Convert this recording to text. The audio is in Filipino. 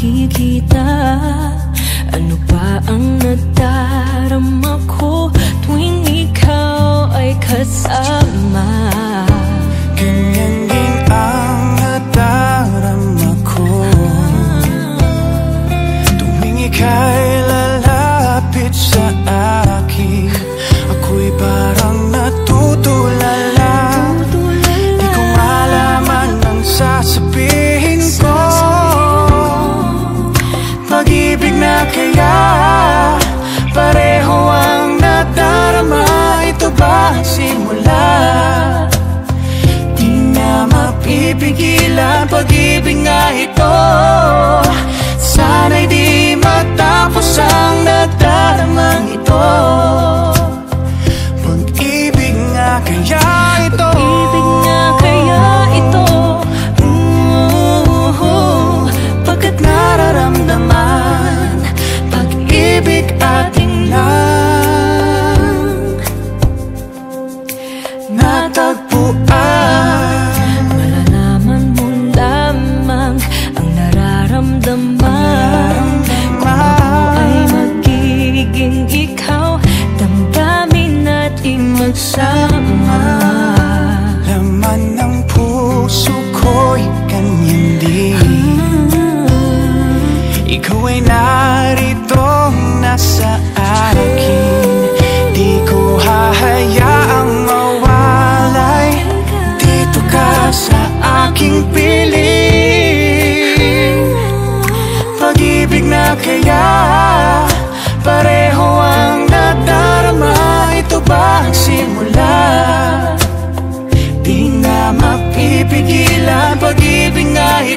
nakikita? Ano ba ang nadarama ko tuwing ikaw ay kasama? Ganyan din ang nadarama ko tuwing ika'y lalapit sa akin. Ako'y parang natutulala, di ko malaman ang sasabihin ko. Pag-ibig na kaya pareho ang nadarama? Ito ba ang simula? Di na mapipigilan pag-ibig nga ito. Sana'y di matapos ang nadaramang ito. Pag-ibig nga kaya ito, Pag-ibig nga kaya ito. pagkat nararamdaman pag-ibig ating lang natagpuan. Malalaman mo lamang ang nararamdaman kung ako ay magiging ikaw. Damdamin natin magsama. Laman ng puso ko'y ganyan din. Ikaw ay narito nasa akin. Di ko hahayaang mawalay. Dito ka sa aking piling. Pag-ibig na kaya pareho ang nadarama? Ito ba ang simula? Di na mapipigilan pag-ibig nga